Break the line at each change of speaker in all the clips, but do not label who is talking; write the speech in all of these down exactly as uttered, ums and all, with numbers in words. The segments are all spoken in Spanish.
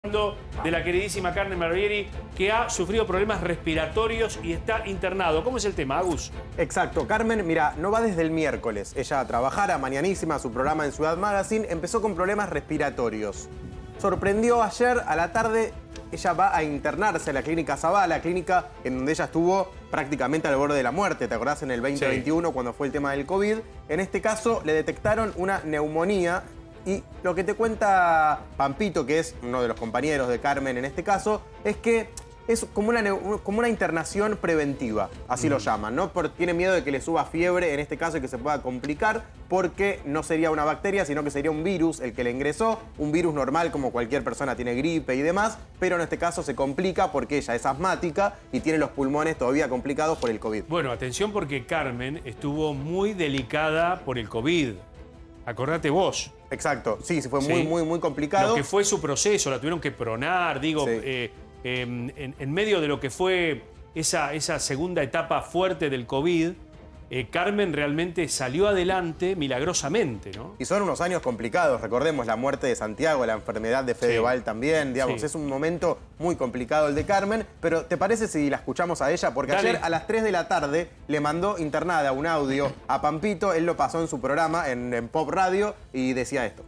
De la queridísima Carmen Barbieri, que ha sufrido problemas respiratorios y está internado. ¿Cómo es el tema, Agus?
Exacto. Carmen, mira, no va desde el miércoles. Ella a trabajar a mañanísima, su programa en Ciudad Magazine, empezó con problemas respiratorios. Sorprendió ayer a la tarde, ella va a internarse a la clínica Zavala, clínica en donde ella estuvo prácticamente al borde de la muerte. ¿Te acordás en el veinte veintiuno sí. cuando fue el tema del COVID? En este caso le detectaron una neumonía. Y lo que te cuenta Pampito, que es uno de los compañeros de Carmen en este caso, es que es como una, como una internación preventiva, así mm. lo llaman, ¿no? Porque tiene miedo de que le suba fiebre en este caso y que se pueda complicar, porque no sería una bacteria, sino que sería un virus el que le ingresó, un virus normal como cualquier persona tiene gripe y demás, pero en este caso se complica porque ella es asmática y tiene los pulmones todavía complicados por el COVID.
Bueno, atención porque Carmen estuvo muy delicada por el COVID. Acordate vos.
Exacto, sí, sí fue muy,
sí.
muy, muy complicado.
Lo que fue su proceso, la tuvieron que pronar, digo,
sí.
eh, eh, en, en medio de lo que fue esa, esa segunda etapa fuerte del COVID, eh, Carmen realmente salió adelante milagrosamente, ¿no?
Y son unos años complicados, recordemos la muerte de Santiago, la enfermedad de Fedeval sí. también, digamos, sí. es un momento muy complicado el de Carmen, pero ¿te parece si la escuchamos a ella? Porque Dale. ayer a las tres de la tarde le mandó internada un audio a Pampito, él lo pasó en su programa, en, en Pop Radio, y decía esto.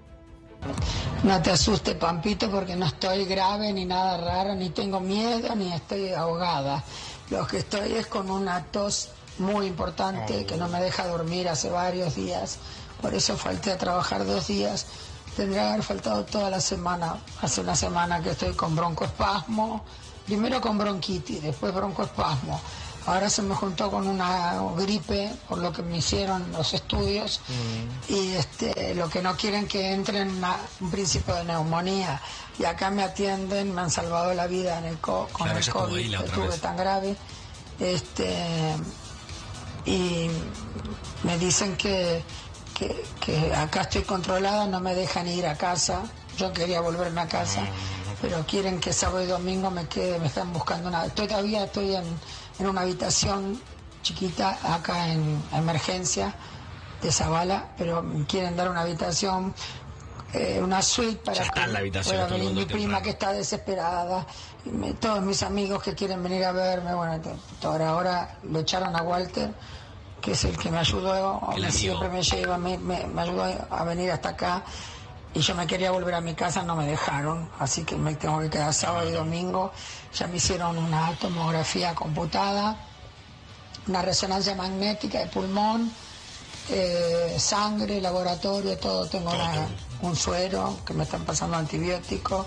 No te asustes, Pampito, porque no estoy grave ni nada raro, ni tengo miedo, ni estoy ahogada. Lo que estoy es con una tos muy importante que no me deja dormir hace varios días, por eso falté a trabajar dos días. Tendría que haber faltado toda la semana. Hace una semana que estoy con broncoespasmo, primero con bronquitis, después broncoespasmo. Ahora se me juntó con una gripe, por lo que me hicieron los estudios, mm. y este, lo que no quieren que entre en una, un principio de neumonía. Y acá me atienden, me han salvado la vida en el co con claro, el COVID, que tuve tan grave. Este, y me dicen que, que, que acá estoy controlada, no me dejan ir a casa. Yo quería volverme a casa, pero quieren que sábado y domingo me quede, me están buscando una... Estoy, todavía estoy en, en una habitación chiquita acá en emergencia de Zavala, pero me quieren dar una habitación, eh, una suite para que pueda venir mi prima que está desesperada, y me, todos mis amigos que quieren venir a verme. Bueno, ahora, ahora lo echaron a Walter, que es el que me ayudó, me siempre me lleva, me, me, me ayudó a venir hasta acá. Y yo me quería volver a mi casa, no me dejaron, así que me tengo que quedar sábado y domingo. Ya me hicieron una tomografía computada, una resonancia magnética de pulmón, eh, sangre, laboratorio, todo. Tengo una, un suero que me están pasando antibióticos.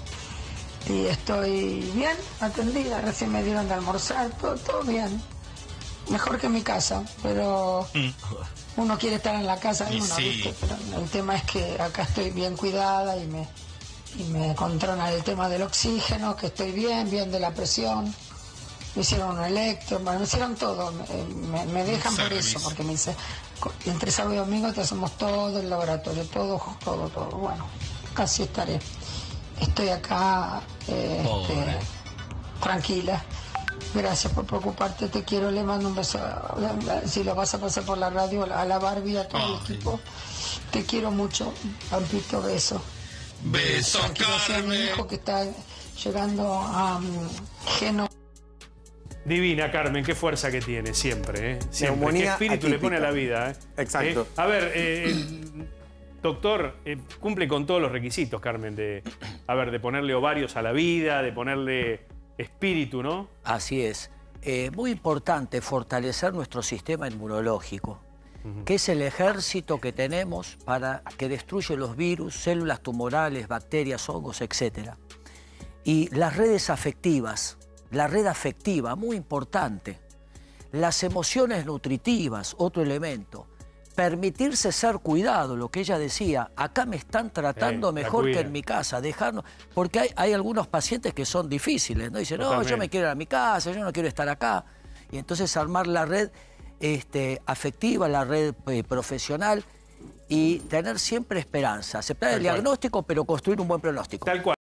Y estoy bien atendida, recién me dieron de almorzar, todo, todo bien. Mejor que en mi casa, pero... Uno quiere estar en la casa de uno, sí. ¿viste? Pero el tema es que acá estoy bien cuidada y me, y me controlan el tema del oxígeno, que estoy bien, bien de la presión. Me hicieron un electro, bueno, me hicieron todo. Me, me, me dejan por eso, porque me dice, entre sábado y domingo te hacemos todo el laboratorio, todo, todo, todo. Bueno, casi estaré. Estoy acá eh, este, tranquila. Gracias por preocuparte, te quiero, le mando un beso. Si lo vas a pasar por la radio, a la Barbie, a todo oh, el equipo. Sí. Te quiero mucho, Pampito, beso.
Beso, Carmen.
Mi hijo que está llegando a um, Geno.
Divina, Carmen, qué fuerza que tiene siempre, ¿eh? Siempre. Neumonía qué espíritu atípica. Le pone a la vida, ¿eh?
Exacto.
¿Eh? A ver, eh, el doctor, eh, cumple con todos los requisitos, Carmen, de, a ver, de ponerle ovarios a la vida, de ponerle... espíritu, ¿no?
Así es. Eh, muy importante fortalecer nuestro sistema inmunológico, uh-huh. que es el ejército que tenemos para que destruye los virus, células tumorales, bacterias, hongos, etcétera. Y las redes afectivas, la red afectiva, muy importante. Las emociones nutritivas, otro elemento. Permitirse ser cuidado, lo que ella decía, acá me están tratando eh, mejor que en mi casa, dejarnos, porque hay, hay algunos pacientes que son difíciles, ¿no? Dicen, no, yo me quiero ir a mi casa, yo no quiero estar acá. Y entonces armar la red este, afectiva, la red eh, profesional y tener siempre esperanza, aceptar el diagnóstico, pero construir un buen pronóstico.
Tal cual.